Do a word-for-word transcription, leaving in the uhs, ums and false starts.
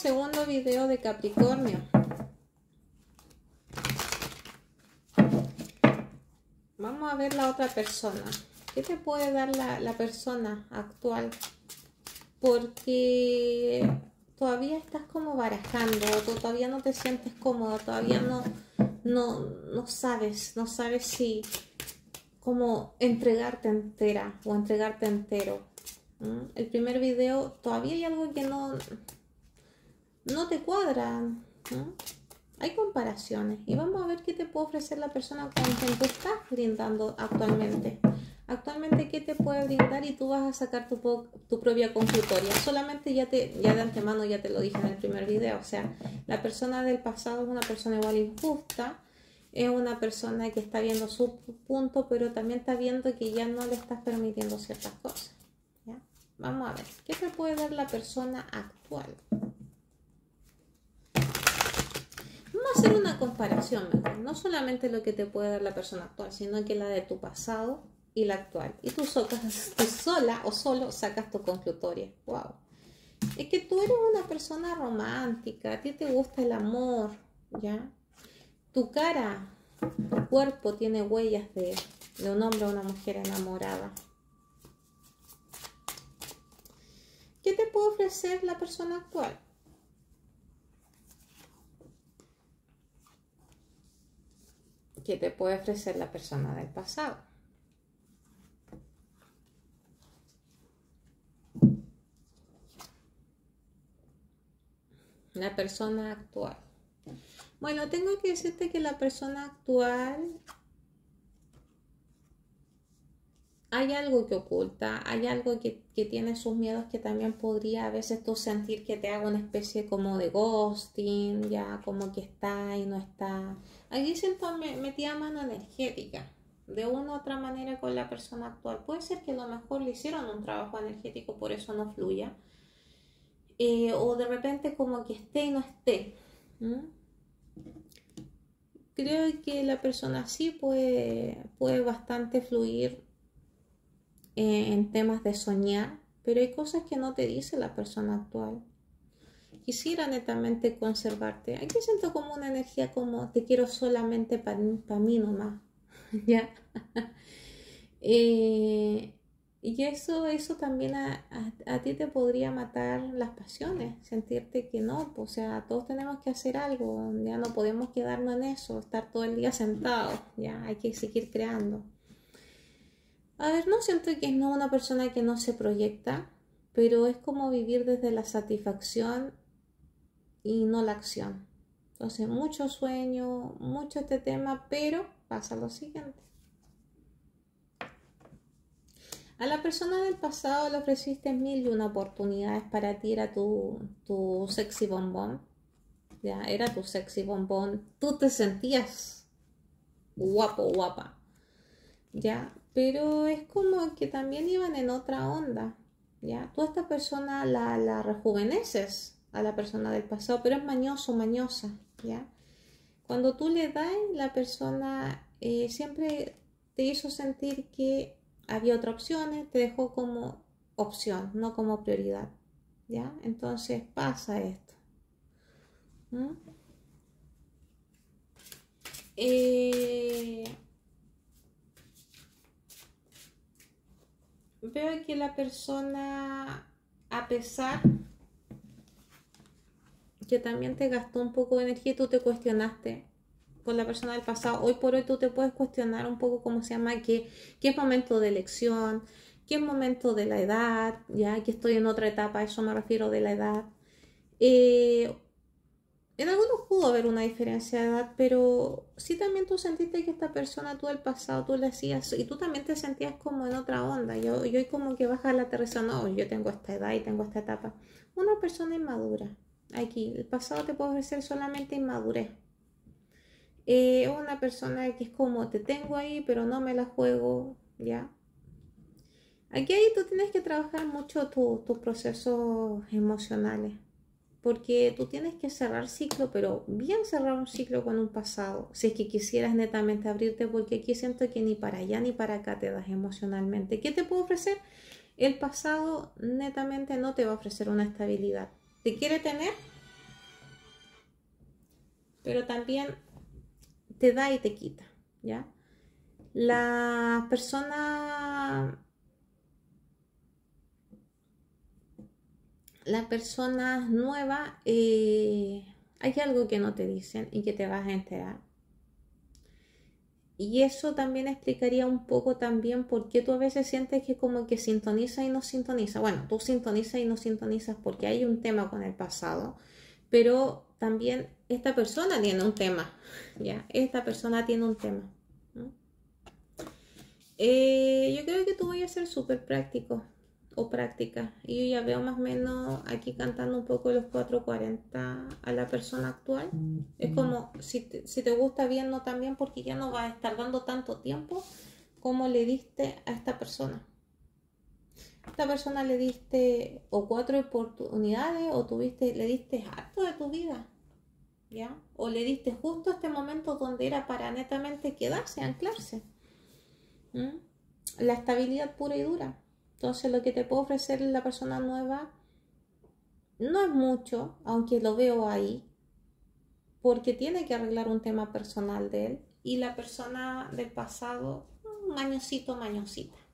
segundo video de Capricornio. Vamos a ver la otra persona. ¿Qué te puede dar la, la persona actual? Porque todavía estás como barajando, todavía no te sientes cómodo, todavía no, no, no sabes, no sabes si cómo entregarte entera o entregarte entero. ¿Mm? El primer video todavía hay algo que no, no te cuadra. ¿Mm? Hay comparaciones y vamos a ver qué te puede ofrecer la persona con quien tú estás brindando actualmente. Actualmente, ¿qué te puede brindar? Y tú vas a sacar tu, tu propia conclutoria. Solamente ya, te, ya de antemano ya te lo dije en el primer video. O sea, la persona del pasado es una persona igual injusta. Es una persona que está viendo su punto, pero también está viendo que ya no le estás permitiendo ciertas cosas. ¿Ya? Vamos a ver. ¿Qué te puede dar la persona actual? Vamos a hacer una comparación mejor. No solamente lo que te puede dar la persona actual, sino que la de tu pasado y la actual. Y tú, socas, tú sola o solo sacas tu conclutoria. Wow. Es que tú eres una persona romántica, a ti te gusta el amor, ¿ya? Tu cara, tu cuerpo tiene huellas de, de un hombre o una mujer enamorada. ¿Qué te puede ofrecer la persona actual? ¿Qué te puede ofrecer la persona del pasado? La persona actual. Bueno, tengo que decirte que la persona actual hay algo que oculta, hay algo que, que tiene sus miedos que también podría a veces tú sentir que te haga una especie como de ghosting, ya como que está y no está. Aquí siento me, metida mano energética, de una u otra manera con la persona actual. Puede ser que a lo mejor le hicieron un trabajo energético, por eso no fluya. Eh, o de repente como que esté y no esté. ¿Mm? Creo que la persona sí puede, puede bastante fluir eh, en temas de soñar, pero hay cosas que no te dice la persona actual. Quisiera netamente conservarte. Aquí siento como una energía como te quiero solamente para pa mí nomás. ¿Ya? eh, y eso, eso también a, a, a ti te podría matar las pasiones, sentirte que no, pues, o sea, todos tenemos que hacer algo, ya no podemos quedarnos en eso, estar todo el día sentados, ya hay que seguir creando. A ver, no siento que es no una persona que no se proyecta, pero es como vivir desde la satisfacción y no la acción. Entonces, mucho sueño, mucho este tema, pero pasa lo siguiente. A la persona del pasado le ofreciste mil y una oportunidades, para ti era tu, tu sexy bombón, ya, era tu sexy bombón, tú te sentías guapo, guapa, ya, pero es como que también iban en otra onda, ya, tú a esta persona la, la rejuveneces a la persona del pasado, pero es mañoso, mañosa, ya, cuando tú le das, la persona eh, siempre te hizo sentir que había otras opciones, te dejó como opción, no como prioridad, ¿ya? Entonces pasa esto. ¿Mm? Eh, veo que la persona, a pesar que también te gastó un poco de energía y tú te cuestionaste con la persona del pasado, hoy por hoy tú te puedes cuestionar un poco cómo se llama, que, que es momento de elección, que es momento de la edad, ya que estoy en otra etapa, a eso me refiero de la edad. Eh, en algunos pudo haber una diferencia de edad, pero sí también tú sentiste que esta persona, tú del pasado, tú le hacías, y tú también te sentías como en otra onda, yo, yo como que baja la aterriza, no, yo tengo esta edad y tengo esta etapa. Una persona inmadura, aquí, el pasado te puede ofrecer solamente inmadurez. Eh, una persona que es como te tengo ahí pero no me la juego, ¿ya? Aquí ahí tú tienes que trabajar mucho tus tu procesos emocionales, porque tú tienes que cerrar ciclo, pero bien cerrar un ciclo con un pasado, si es que quisieras netamente abrirte, porque aquí siento que ni para allá ni para acá te das emocionalmente. ¿Qué te puedo ofrecer? El pasado netamente no te va a ofrecer una estabilidad. ¿Te quiere tener? pero también te da y te quita, ¿ya? La persona, la persona nueva, eh, hay algo que no te dicen y que te vas a enterar. Y eso también explicaría un poco también por qué tú a veces sientes que como que sintoniza y no sintoniza. Bueno, tú sintonizas y no sintonizas porque hay un tema con el pasado, pero también esta persona tiene un tema, ¿ya? Esta persona tiene un tema, ¿no? Eh, yo creo que tú voy a ser súper práctico o práctica. Y yo ya veo más o menos aquí cantando un poco los cuatro cuarenta a la persona actual. Es como si te, si te gusta viendo también porque ya no vas a estar dando tanto tiempo como le diste a esta persona. A esta persona le diste o cuatro oportunidades o tuviste, le diste harto de tu vida, ¿ya? O le diste justo este momento donde era para netamente quedarse, anclarse. ¿Mm? La estabilidad pura y dura. Entonces lo que te puede ofrecer la persona nueva no es mucho, aunque lo veo ahí, porque tiene que arreglar un tema personal de él, y la persona del pasado, mañosito, mañosita.